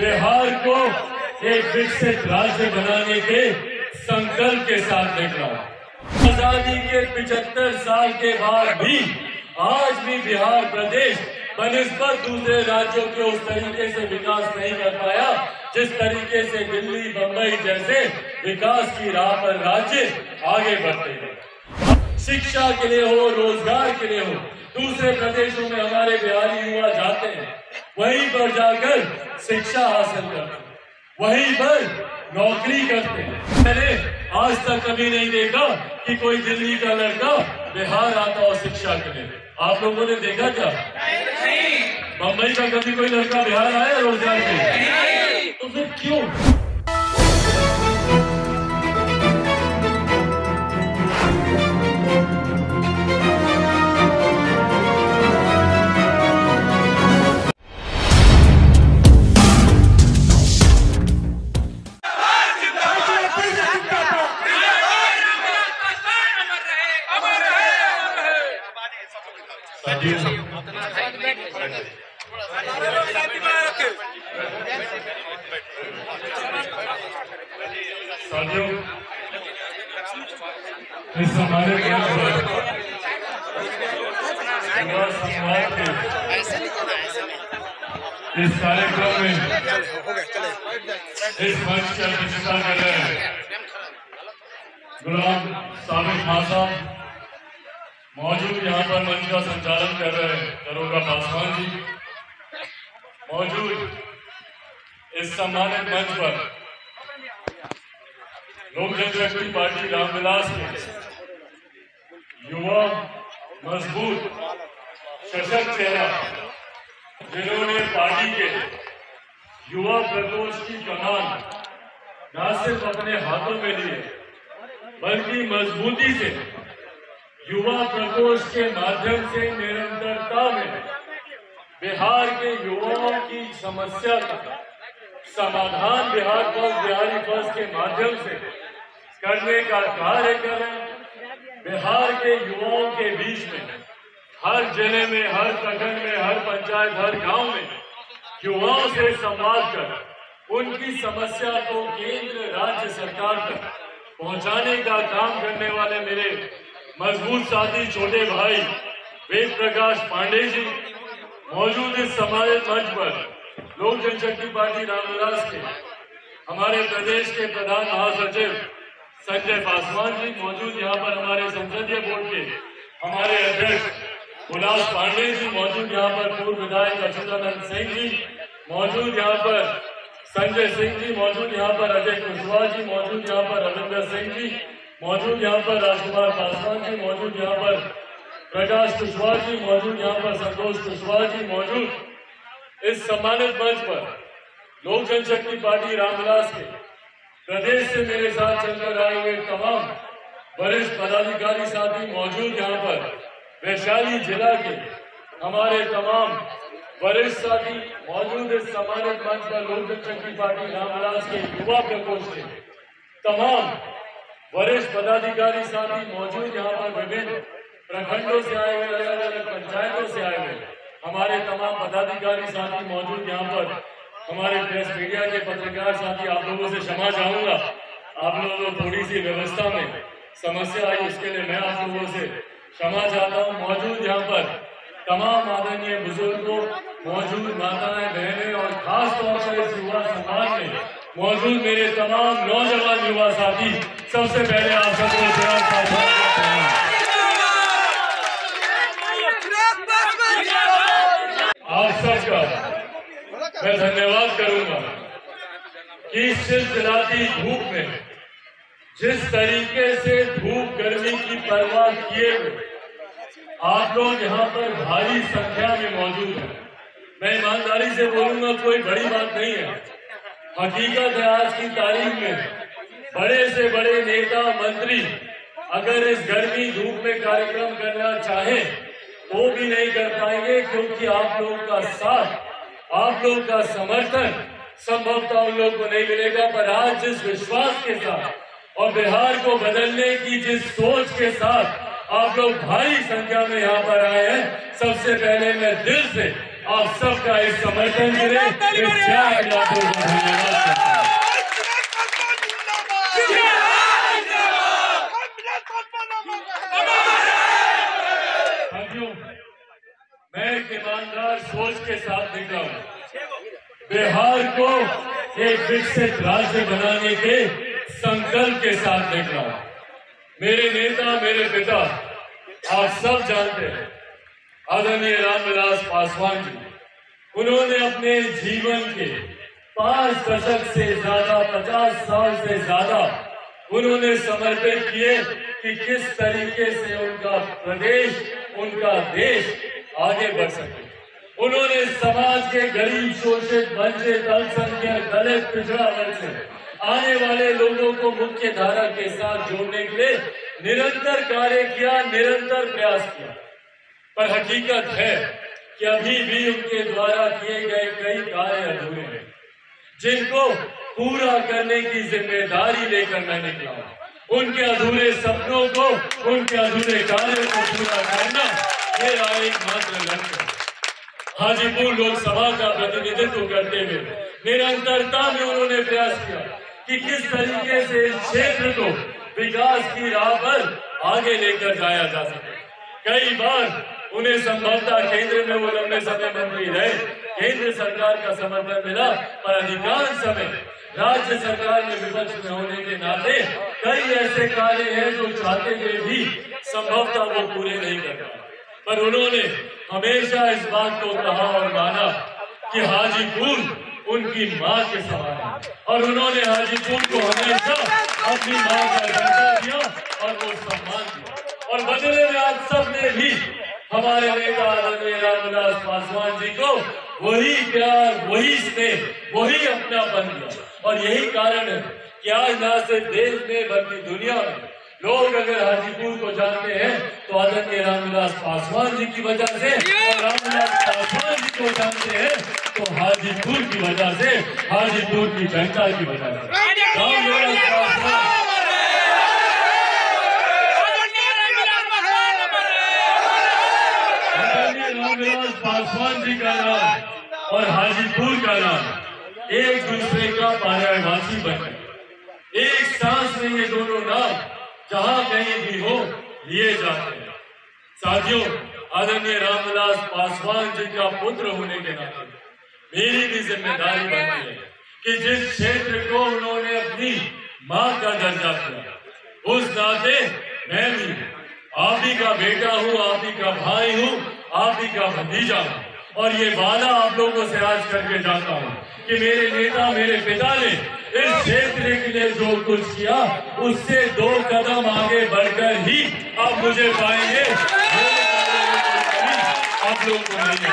बिहार को एक विकसित राज्य बनाने के संकल्प के साथ निकला। आजादी के 75 साल के बाद भी आज भी बिहार प्रदेश बनिस्बत दूसरे राज्यों के उस तरीके से विकास नहीं कर पाया जिस तरीके से दिल्ली, बंबई जैसे विकास की राह पर राज्य आगे बढ़ते हैं। शिक्षा के लिए हो, रोजगार के लिए हो, दूसरे प्रदेशों में हमारे बिहारी युवा जाते हैं, वहीं पर जाकर शिक्षा हासिल करते हैं, वहीं पर नौकरी करते हैं। मैंने आज तक कभी नहीं देखा कि कोई दिल्ली का लड़का बिहार आता और शिक्षा के लिए। आप लोगों ने देखा क्या? नहीं। बंबई का कभी कोई लड़का बिहार आया रोजगार के लिए? तो फिर क्यों? साथियों, इस हमारे इस कार्यक्रम में इस मंच की अध्यक्षता कर रहे हैं गुलाम साबिक खान साहब, मौजूद यहाँ पर मंच का संचालन कर रहे हैं दरोगा पासवान जी, मौजूद इस सम्मानित मंच पर लोक जनशक्ति पार्टी रामविलास के युवा मजबूत सशक्त चेहरा जिन्होंने पार्टी के युवा प्रकोष्ठ की कमान न सिर्फ अपने हाथों में लिए बल्कि मजबूती से युवा प्रकोष्ठ के माध्यम से निरंतरता में बिहार के युवाओं की समस्या का समाधान बिहार फर्स्ट, बिहारी फर्स्ट के माध्यम से करने का कार्य कर रहे हैं। बिहार के युवाओं के बीच में हर जिले में, हर प्रखंड में, हर पंचायत, हर गांव में युवाओं से संवाद कर उनकी समस्या को केंद्र राज्य सरकार तक पहुंचाने का काम करने वाले मेरे मजबूत साथी छोटे भाई वेद प्रकाश पांडे जी मौजूद इस सम्मानित मंच पर लोक जनशक्ति पार्टी रामविलास के हमारे प्रदेश के प्रधान महासचिव संजय पासवान जी मौजूद, यहाँ पर हमारे संसदीय बोर्ड के हमारे अध्यक्ष गुलाम पांडे जी मौजूद, यहाँ पर पूर्व विधायक अच्युतानंद सिंह जी मौजूद, यहाँ पर संजय सिंह जी मौजूद, यहाँ पर अजय कुशवाहा जी मौजूद, यहाँ पर रविंदर सिंह जी मौजूद, यहाँ पर राजकुमार पासवान जी मौजूद, यहाँ पर प्रकाश कुशवाहा जी मौजूद, यहाँ पर संतोष कुशवाहा जी मौजूद। इस सम्मानित मंच पर लोक जनशक्ति पार्टी रामविलास के प्रदेश से मेरे साथ चलकर आए हुए तमाम वरिष्ठ पदाधिकारी साथी मौजूद, यहाँ पर वैशाली जिला के हमारे तमाम वरिष्ठ साथी मौजूद। इस सम्मानित मंच पर लोक जनशक्ति पार्टी रामविलास के युवा प्रकोष्ठ के तमाम वरिष्ठ पदाधिकारी साथी मौजूद, यहाँ पर विभिन्न प्रखंडों से आए हुए, अलग अलग पंचायतों से आए हुए हमारे तमाम पदाधिकारी साथी मौजूद। यहाँ पर हमारे प्रेस मीडिया के पत्रकार साथी, आप लोगों से क्षमा चाहूंगा, आप लोगों को थोड़ी सी व्यवस्था में समस्या आई, उसके लिए मैं आप लोगों से क्षमा चाहता हूँ। मौजूद यहाँ पर तमाम आदरणीय बुजुर्गों, मौजूद माताएं, बहनें और खास तौर पर इस युवा समाज में मौजूद मेरे तमाम नौजवान युवा साथी, सबसे पहले आप सबको आप सबका मैं धन्यवाद करूंगा कि इस चिलचिलाती धूप में जिस तरीके से धूप गर्मी की परवाह किए हुए आप लोग यहाँ पर भारी संख्या में मौजूद हैं। मैं ईमानदारी से बोलूंगा, कोई बड़ी बात नहीं है। हकीकत है आज की तारीख में बड़े से बड़े नेता मंत्री अगर इस गर्मी धूप में कार्यक्रम करना चाहें वो भी नहीं कर पाएंगे, क्योंकि आप लोगों का साथ, आप लोगों का समर्थन संभवतः उन लोगों को नहीं मिलेगा। पर आज जिस विश्वास के साथ और बिहार को बदलने की जिस सोच के साथ आप लोग भारी संख्या में यहाँ पर आए हैं, सबसे पहले मैं दिल से आप सबका इस समर्थन के लिए इस प्यार के आपको धन्यवाद करता हूं। मैं एक ईमानदार सोच के साथ निकला हूं। बिहार को एक विकसित राज्य बनाने के संकल्प के साथ निकला हूं। मेरे नेता, मेरे पिता, आप सब जानते हैं, आदरणीय रामविलास पासवान जी, उन्होंने अपने जीवन के 5 दशक से ज्यादा, 50 साल से ज्यादा उन्होंने समर्पित किए कि किस तरीके से उनका प्रदेश, उनका देश आगे बढ़ सके। उन्होंने समाज के गरीब, शोषित, वंचित, अल्पसंख्यक, दलित, पिछड़ा वर्ग से आने वाले लोगों को मुख्य धारा के साथ जोड़ने के लिए निरंतर कार्य किया, निरंतर प्रयास किया। पर हकीकत है कि अभी भी उनके द्वारा किए गए कई कार्य अधूरे हैं, जिनको पूरा करने की जिम्मेदारी लेकर मैं निकला हूं। उनके अधूरे सपनों को, उनके अधूरे कार्यों को पूरा करना मेरा एकमात्र लक्ष्य है। हाजीपुर लोकसभा का प्रतिनिधित्व करते हुए निरंतरता में उन्होंने प्रयास किया कि किस तरीके से इस क्षेत्र को विकास की राह पर आगे लेकर जाया जा सके। कई बार उन्हें संभवतः केंद्र में वो लंबे समय मंत्री रहे, केंद्र सरकार का समर्थन मिला, पर अधिकांश समय राज्य सरकार में विपक्ष में होने के नाते कई ऐसे कार्य हैं जो चाहते हुए भी संभवतः वो पूरे नहीं कर पाए। पर उन्होंने हमेशा इस बात को कहा और माना कि हाजीपुर उनकी मां के समान है, और उन्होंने हाजीपुर को हमेशा अपनी मां का दर्जा दिया और वो सम्मान दिया। और बदले में आप सबने भी हमारे नेता आदरणीय रामविलास पासवान जी को वही प्यार, वही स्नेह, वही अपनापन दिया। और यही कारण है कि आज न सिर्फ देश में बल्कि दुनिया में लोग अगर हाजीपुर को जानते हैं तो आदरणीय रामविलास पासवान जी की वजह से, और रामविलास पासवान जी को जानते हैं तो हाजीपुर की वजह से, हाजीपुर की जनता की वजह से। रामविलास पासवान जी का नाम और हाजीपुर का नाम एक दूसरे का पर्यायवाची बन गए। एक सांस में ये दोनों नाम जहां कहीं भी हो लिए जाते हैं। साथियों, आदरणीय रामविलास पासवान जी का पुत्र होने के नाते मेरी भी जिम्मेदारी बनती है कि जिस क्षेत्र को उन्होंने अपनी मां का दर्जा दिया, उस नाते मैं भी आप ही का बेटा हूं, आप ही का भाई हूं, आप ही का भतीजा हूं। और ये वादा आप लोगों से आज करके जाता हूं कि मेरे नेता, मेरे पिता ने इस क्षेत्र के लिए जो कुछ किया उससे 2 कदम आगे बढ़कर ही आप मुझे पाएंगे। आप लोगों को नहीं।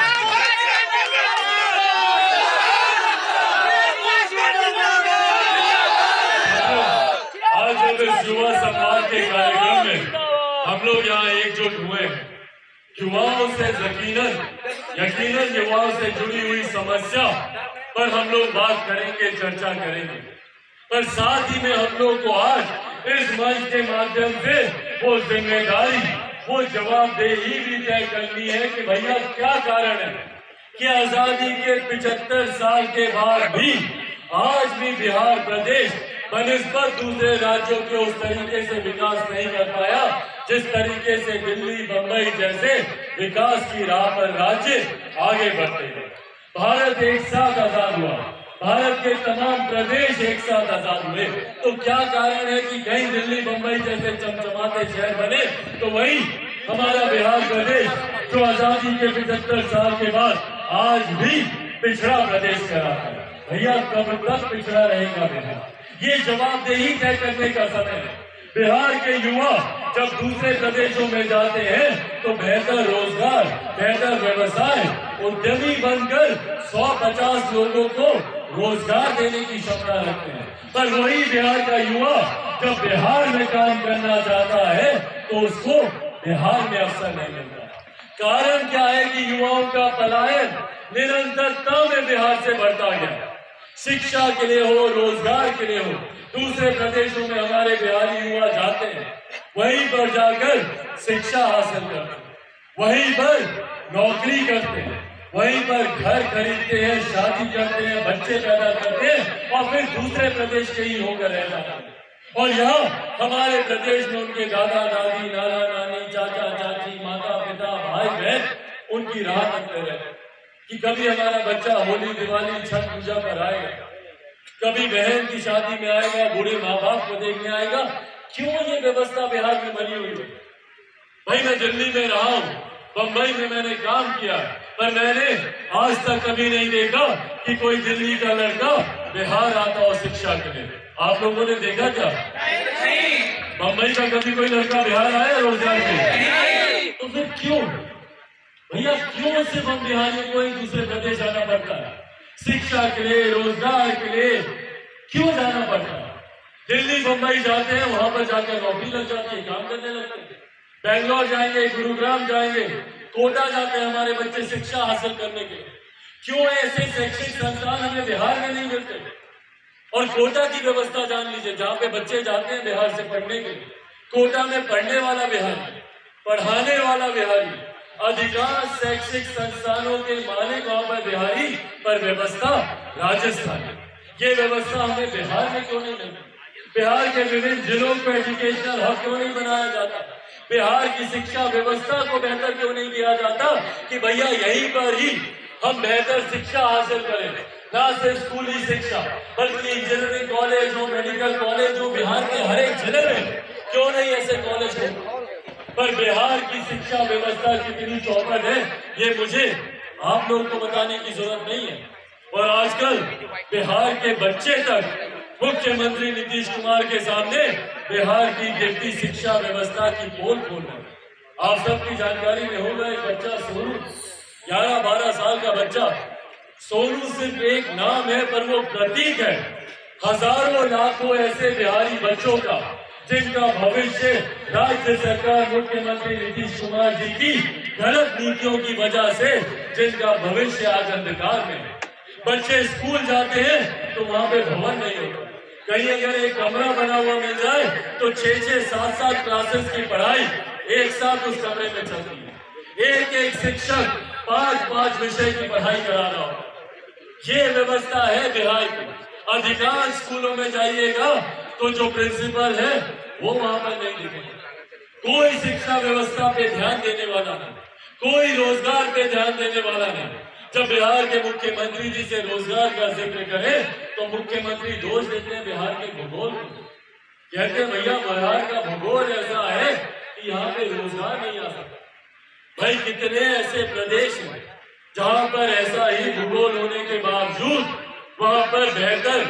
आज जब इस युवा संवाद के कार्यक्रम में हम लोग यहाँ एकजुट हुए हैं, युवाओं से यकीनन युवाओं से जुड़ी हुई समस्या पर हम लोग बात करेंगे, चर्चा करेंगे। पर साथ ही में हम लोग को आज इस मंच के माध्यम से वो जिम्मेदारी, वो जवाबदेही भी तय करनी है कि भैया क्या कारण है कि आजादी के 75 साल के बाद भी आज भी बिहार प्रदेश बनिस्बत दूसरे राज्यों के उस तरीके से विकास नहीं कर पाया जिस तरीके से दिल्ली, बंबई जैसे विकास की राह पर राज्य आगे बढ़ते हैं। भारत एक साथ आजाद हुआ, भारत के तमाम प्रदेश एक साथ आजाद हुए, तो क्या कारण है कि कहीं दिल्ली, बंबई जैसे चमचमाते शहर बने तो वही हमारा बिहार प्रदेश जो आजादी के 75 साल के बाद आज भी पिछड़ा प्रदेश करा है। भैया कब तक पिछड़ा रहेगा बिहार? ये जवाबदेही तय करने का समय है। बिहार के युवा जब दूसरे प्रदेशों में जाते हैं तो बेहतर रोजगार, बेहतर व्यवसाय, उद्यमी बनकर 150 लोगों को रोजगार देने की क्षमता रखते हैं। पर वही बिहार का युवा जब बिहार में काम करना चाहता है तो उसको बिहार में अवसर नहीं मिलता। कारण क्या है कि युवाओं का पलायन निरंतरता में बिहार से बढ़ता गया। शिक्षा के लिए हो, रोजगार के लिए हो, दूसरे प्रदेशों में हमारे बिहारी युवा जाते हैं, वहीं पर जाकर शिक्षा हासिल करते हैं, वहीं पर नौकरी करते हैं, वहीं पर घर खरीदते हैं, शादी करते हैं, बच्चे पैदा करते हैं और फिर दूसरे प्रदेश के ही होकर रह जाते हैं। और यहाँ हमारे प्रदेश में उनके दादा दादी, नाना नानी, चाचा चाची, माता पिता, भाई बहन उनकी राह करते रहे कि कभी हमारा बच्चा होली दिवाली छठ पूजा पर आएगा, कभी बहन की शादी में आएगा, बूढ़े माँ बाप को देखने आएगा। क्यों ये व्यवस्था बिहार में बनी हुई है? भाई मैं दिल्ली में रहा हूँ, बंबई में मैंने काम किया, पर मैंने आज तक कभी नहीं देखा कि कोई दिल्ली का लड़का बिहार आता हो शिक्षा के लिए। आप लोगों ने देखा क्या? बंबई का कभी कोई लड़का बिहार आया रोजगार के लिए? तो फिर क्यों भैया, क्यों सिर्फ हम बिहारियों को एक दूसरे प्रदेश जाना पड़ता है शिक्षा के लिए, रोजगार के लिए? क्यों जाना पड़ता है? दिल्ली बंबई जाते हैं, वहां पर जाकर नौकरी लग जाती है, काम करने लगते हैं। बेंगलोर जाएंगे, गुरुग्राम जाएंगे, कोटा जाते हैं हमारे बच्चे शिक्षा हासिल करने के लिए। क्यों ऐसे शैक्षिक संस्थान हमें बिहार में नहीं मिलते? और कोटा की व्यवस्था जान लीजिए, जहाँ पे बच्चे जाते हैं बिहार से पढ़ने के लिए, कोटा में पढ़ने वाला बिहारी, पढ़ाने वाला बिहारी, अधिकांश शैक्षिक संस्थानों के मालिक वहां पर बिहारी, पर व्यवस्था राजस्थान। ये व्यवस्था हमें बिहार में क्यों नहीं मिलती? बिहार के विभिन्न जिलों को एजुकेशनल हब क्यों नहीं बनाया जाता? बिहार की शिक्षा व्यवस्था को बेहतर क्यों नहीं किया जाता कि भैया यहीं पर ही हम बेहतर शिक्षा हासिल करें? ना सिर्फ स्कूली शिक्षा बल्कि इंजीनियरिंग कॉलेज हो, मेडिकल कॉलेज हो, बिहार के हर एक जिले में क्यों नहीं ऐसे कॉलेज हो? पर बिहार की शिक्षा व्यवस्था कितनी चौपट है ये मुझे आप लोग को बताने की जरूरत नहीं है। और आजकल बिहार के बच्चे तक मुख्यमंत्री नीतीश कुमार के सामने बिहार की गिरती शिक्षा व्यवस्था की पोल खोल रहे हैं। आप सबकी जानकारी में होगा, एक बच्चा सोनू, 11-12 साल का बच्चा सोनू सिर्फ एक नाम है, पर वो प्रतीक है हजारों लाखों ऐसे बिहारी बच्चों का जिनका भविष्य राज्य सरकार, मुख्यमंत्री नीतीश कुमार जी की गलत नीतियों की वजह से जिनका भविष्य आज अंधकार में है। बच्चे स्कूल जाते हैं तो वहां पे भवन नहीं होता, कहीं अगर एक कमरा बना हुआ मिल जाए तो 6-6, 7-7 क्लासेस की पढ़ाई एक साथ उस कमरे में चलती है। एक एक शिक्षक 5-5 विषय की पढ़ाई करा रहा हो। ये व्यवस्था है बिहार की। अधिकांश स्कूलों में जाइएगा तो जो प्रिंसिपल है वो वहां पर नहीं दिखेगा। कोई शिक्षा व्यवस्था पे ध्यान देने वाला नहीं, कोई रोजगार पे ध्यान देने वाला नहीं। जब बिहार के मुख्यमंत्री जी से रोजगार का जिक्र करें तो मुख्यमंत्री दोष देते हैं बिहार के भूगोल को। कहते हैं भैया बिहार का भूगोल ऐसा है कि यहाँ पे रोजगार नहीं आ सकता। भाई कितने ऐसे प्रदेश हैं जहां पर ऐसा ही भूगोल होने के बावजूद वहां पर बेहतर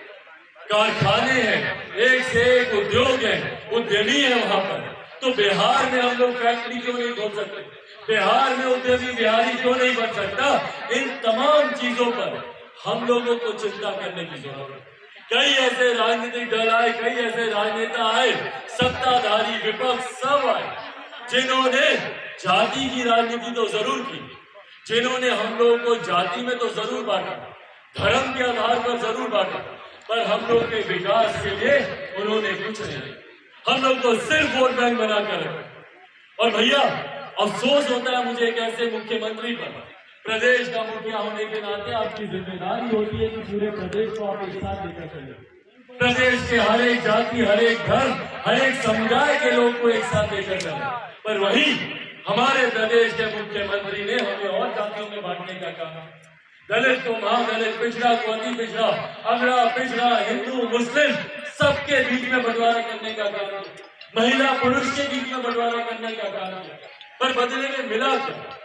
कारखाने हैं, एक से एक उद्योग है, उद्यमी है वहां पर। तो बिहार में हम लोग फैक्ट्री क्यों नहीं खोल सकते? बिहार में उद्यमी बिहारी क्यों नहीं बन सकता? इन तमाम चीजों पर हम लोगों को चिंता करने की जरूरत है। कई ऐसे राजनीतिक दल आए, कई ऐसे राजनेता आए, सत्ताधारी विपक्ष सब आए, जिन्होंने जाति की राजनीति तो जरूर की, जिन्होंने हम लोगों को जाति में तो जरूर बांटा, धर्म के आधार पर जरूर बांटा, पर हम लोग के विकास के लिए उन्होंने कुछ नहीं। हम लोग को सिर्फ वोट बैंक बनाकर रखा। और भैया अफसोस होता है मुझे एक ऐसे मुख्यमंत्री पर, प्रदेश का मुखिया होने के नाते आपकी जिम्मेदारी होती है कि पूरे प्रदेश को आप एक साथ लेकर चले। प्रदेश के हर एक जाति, हर एक धर्म, हर एक समुदाय के लोग को एक साथ लेकर चले। पर वही हमारे प्रदेश के मुख्यमंत्री ने हमें और जातियों में बांटने का काम, दलित को महादलित, पिछड़ा को अति पिछड़ा, अगड़ा पिछड़ा, हिंदू मुस्लिम सबके बीच में बंटवारा करने का काम, महिला पुरुष के बीच में बंटवारा करने का काम किया। पर बदले में मिला क्या?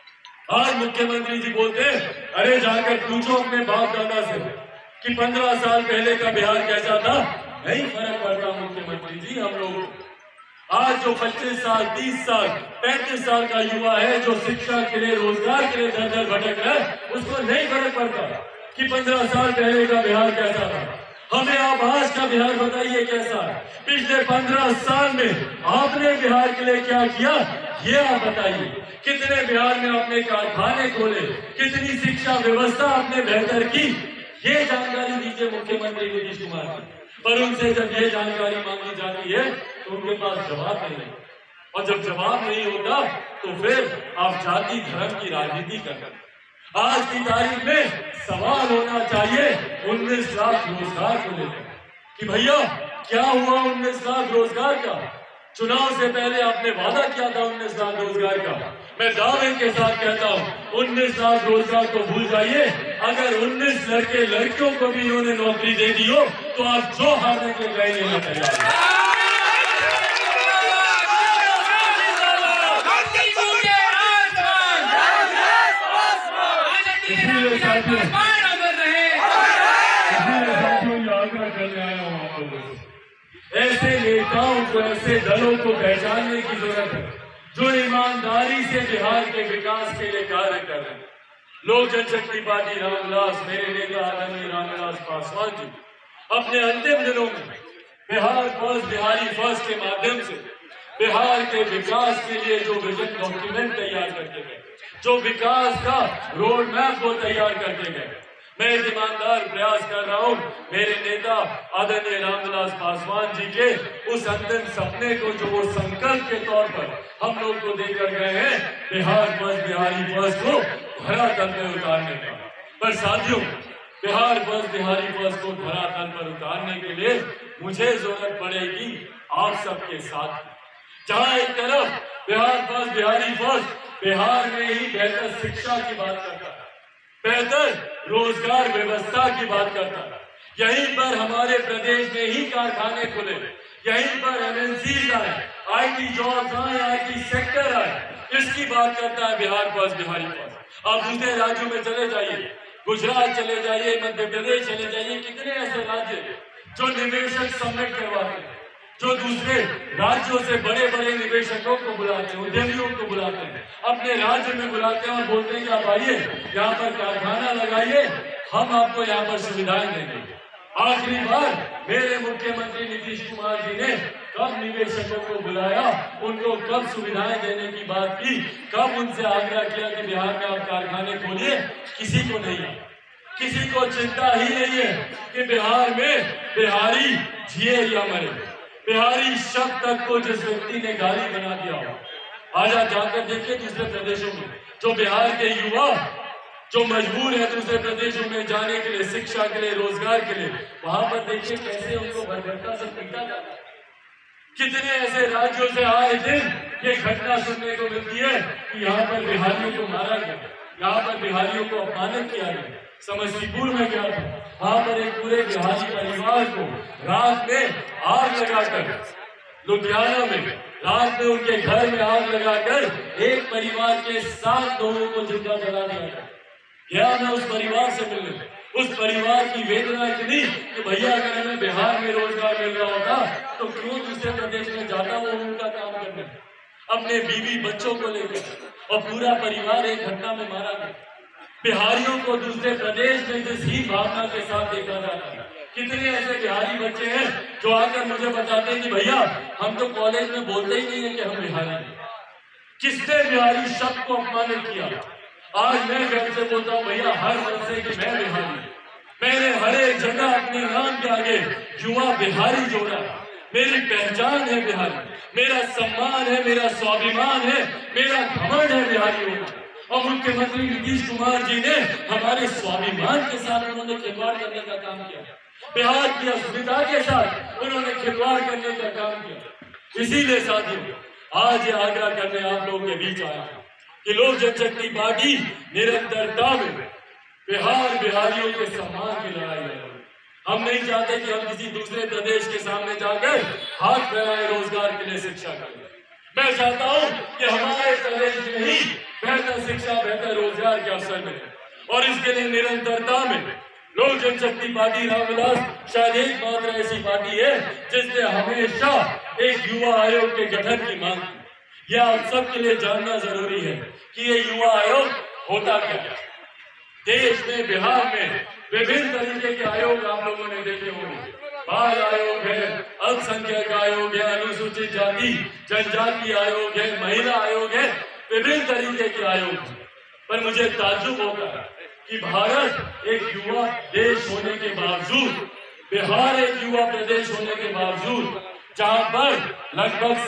आज मुख्यमंत्री जी बोलते हैं अरे जाकर पूछो अपने बाप दादा से कि 15 साल पहले का बिहार कैसा था। नहीं फर्क पड़ता मुख्यमंत्री जी हम लोग। आज जो 25 साल, 30 साल, 35 साल का युवा है जो शिक्षा के लिए, रोजगार के लिए दर दर भटक रहा है, उसको नहीं फर्क पड़ता कि 15 साल पहले का बिहार कैसा था। हमें आप आज का बिहार बताइए कैसा है। पिछले 15 साल में आपने बिहार के लिए क्या किया ये आप बताइए। कितने बिहार में आपने कारखाने खोले, कितनी शिक्षा व्यवस्था आपने बेहतर की, ये जानकारी दीजिए मुख्यमंत्री नीतीश कुमार की। पर उनसे जब ये जानकारी मांगी जाती है तो उनके पास जवाब नहीं है। और जब जवाब नहीं होता तो फिर आप जाति धर्म की राजनीति करते हैं। आज की तारीख में सवाल होना चाहिए 19 लाख रोजगार को लेकर कि भैया क्या हुआ 19 लाख रोजगार का। चुनाव से पहले आपने वादा किया था 19 लाख रोजगार का। मैं दावे के साथ कहता हूं 19 लाख रोजगार को भूल जाइए। अगर 19 लड़के लड़कियों को भी इन्होंने नौकरी दे दी हो तो आप जो हारने के गए में तैयार हैं। इसीलिए साथियों आग्रह करने आया हूं आप लोगों से, ऐसे नेताओं को, ऐसे दलों को पहचानने की जरूरत है जो ईमानदारी से बिहार के विकास के लिए कार्य कर रहे हैं। लोक जनशक्ति पार्टी रामविलास, मेरे नेता आदरणीय रामविलास पासवान जी अपने अंतिम दिनों में बिहार फर्स्ट, बिहारी फर्स्ट के माध्यम से बिहार के विकास के लिए जो विजन डॉक्यूमेंट तैयार करते गए, जो विकास का रोड मैप को तैयार करते गए, मैं ईमानदार प्रयास कर रहा हूं मेरे नेता आदरणीय रामविलास पासवान जी के उस अंतिम सपने को जो वो संकल्प के तौर पर हम लोग को देकर गए हैं, बिहार फर्स्ट, बिहारी फर्स्ट को धरातल में उतारने का। पर साथियों, बिहार फर्स्ट, बिहारी फर्स्ट को धरातल पर उतारने के लिए मुझे जरूरत पड़ेगी आप सबके साथ। जहां एक तरफ बिहार फर्स्ट, बिहारी फर्स्ट बिहार में ही बेहतर शिक्षा की बात करता है, बेहतर रोजगार व्यवस्था की बात करता है, यहीं पर हमारे प्रदेश में ही कारखाने खुले, यहीं पर एमएनसीज आए, आईटी जॉब्स आए, आईटी सेक्टर आए, इसकी बात करता है बिहार फर्स्ट, बिहारी फर्स्ट। आप दूसरे राज्यों में चले जाइए, गुजरात चले जाइए, मध्य प्रदेश चले जाइए, कितने ऐसे राज्य जो निवेशक समिट करवाते हैं, जो दूसरे राज्यों से बड़े बड़े निवेशकों को बुलाते हैं, उद्यमियों को बुलाते हैं, अपने राज्य में बुलाते हैं और बोलते हैं कि आप आइए यहाँ पर कारखाना लगाइए, हम आपको यहाँ पर सुविधाएं देंगे। आखिरी बार मेरे मुख्यमंत्री नीतीश कुमार जी ने कब निवेशकों को बुलाया, उनको कब सुविधाएं देने की बात की, कब उनसे आग्रह किया कि बिहार में आप कारखाने खोलिए? किसी को नहीं है, किसी को चिंता ही नहीं है कि बिहार में बिहारी जिए या मरे। बिहारी शब्द तक को जिस व्यक्ति ने गाली बना दिया हो, आज आप जाकर देखिए दूसरे प्रदेशों में जो बिहार के युवा जो मजबूर है दूसरे प्रदेशों में जाने के लिए, शिक्षा के लिए, रोजगार के लिए, वहां पर देखिए कैसे उनको बर्बरता से पीटा जाता है। कितने ऐसे राज्यों से आए दिन ये घटना सुनने को मिलती है कि यहाँ पर बिहारियों को मारा गया, यहाँ पर बिहारियों को अपमानित किया गया। समस्तीपुर में गया था, वहां पर एक पूरे बिहारी परिवार को रात में आग लगाकर, लुधियाना में रात में उनके घर में आग लगाकर एक परिवार के 7 लोगों को जिंदा जला दिया गया। मैं उस परिवार से मिलने, उस परिवार की वेदना इतनी कि भैया अगर हमें बिहार में रोजगार मिल रहा होता तो क्यों दूसरे प्रदेश में जाता वो उनका काम करने, अपने बीवी बच्चों को लेकर, और पूरा परिवार एक घटना में मारा गया। बिहारियों को दूसरे प्रदेश में जिस ही भावना के साथ देखा जाता है, कितने ऐसे बिहारी बच्चे हैं जो आकर मुझे बताते हैं कि भैया हम तो कॉलेज में बोलते ही नहीं है कि हम बिहारी हैं। किसने बिहारी शब्द को अपमानित किया? आज मैं घर से बोलता हूँ भैया हर मन से कि मैं बिहारी, मैंने हर एक जगह अपने नाम के आगे युवा बिहारी जोड़ा, मेरी पहचान है बिहारी, मेरा सम्मान है, मेरा स्वाभिमान है, मेरा घमंड है बिहारी होना। और मुख्यमंत्री नीतीश कुमार जी ने हमारे स्वाभिमान के साथ उन्होंने खिलवाड़ करने का काम किया, बिहार की अस्मिता के साथ उन्होंने खिलवाड़ करने का काम किया। इसीलिए साथियों आज ये आग्रह करने आप लोगों के बीच आया कि लोक जनशक्ति पार्टी निरंतरता में बिहार बिहारियों के सम्मान की लड़ाई लड़े। हम नहीं चाहते कि हम किसी दूसरे प्रदेश के सामने जाकर हाथ फैलाए रोजगार के लिए, शिक्षा के लिए। मैं चाहता हूं कि हमारे प्रदेश में ही बेहतर शिक्षा, बेहतर रोजगार के अवसर मिले, और इसके लिए निरंतरता में लोक जनशक्ति पार्टी रामविलास शायद एकमात्र ऐसी पार्टी है जिसने हमेशा एक युवा आयोग के गठन की मांग की। यह आप सबके लिए जानना जरूरी है कि ये युवा आयोग होता क्या है। देश में, बिहार में विभिन्न तरीके के आयोग आप लोगों ने देखे होंगे। बाल आयोग है, अल्पसंख्यक आयोग है, अनुसूचित जाति जनजाति आयोग है, महिला आयोग है, विभिन्न तरीके के आयोग हैं। पर मुझे ताज्जुब होता है कि भारत एक युवा देश होने के बावजूद, बिहार एक युवा प्रदेश होने के बावजूद, जहां पर लगभग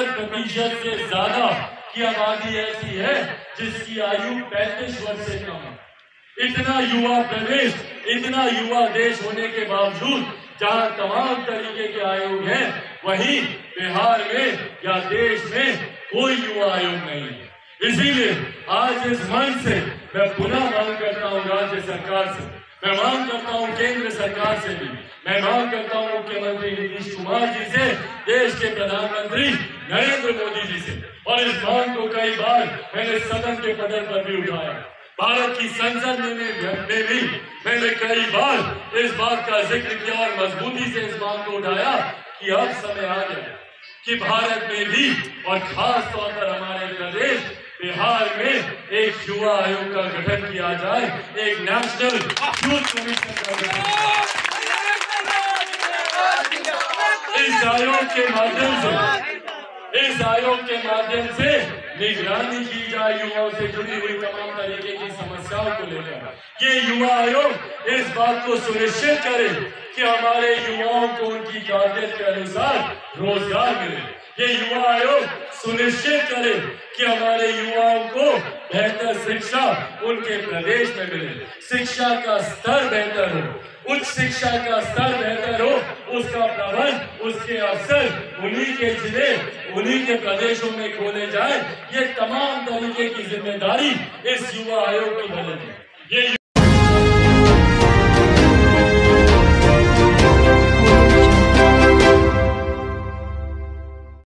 70% से ज्यादा की आबादी ऐसी है जिसकी आयु 35 वर्ष से कम है। इतना युवा प्रदेश, इतना युवा देश होने के बावजूद जहां तमाम तरीके के आयोग हैं, वहीं बिहार में या देश में कोई युवा आयोग नहीं है। इसीलिए आज इस मंच से मैं पुनः मांग करता हूं राज्य सरकार से, मैं मांग करता हूं केंद्र सरकार से भी, मैं मांग करता हूं मुख्यमंत्री नीतीश कुमार जी से, देश के प्रधानमंत्री नरेंद्र मोदी जी से, और इस मांग को कई बार मैंने सदन के पटल पर भी उठाया। भारत की संसद में भी मैंने कई बार इस बात का जिक्र किया और मजबूती से इस बात को उठाया कि अब समय आ गया कि भारत में भी और खास तौर पर हमारे प्रदेश बिहार में एक युवा आयोग का गठन किया जाए, एक नेशनल यूथ कमीशन का गठन किया जाए। इस आयोग के माध्यम से निगरानी की जाए युवाओं से जुड़ी हुई तमाम तरीके की समस्याओं को लेकर। ये युवा आयोग इस बात को सुनिश्चित करे कि हमारे युवाओं को उनकी काबिलियत के अनुसार रोजगार मिले। ये युवा आयोग सुनिश्चित करे कि हमारे युवाओं को बेहतर शिक्षा उनके प्रदेश में मिले, शिक्षा का स्तर बेहतर हो, उच्च शिक्षा का स्तर बेहतर हो, उसका प्रबंध, उसके अवसर उन्हीं के जिले, उन्हीं के प्रदेशों में खोले जाए। ये तमाम तरीके की जिम्मेदारी इस युवा आयोग की बनेगी। ये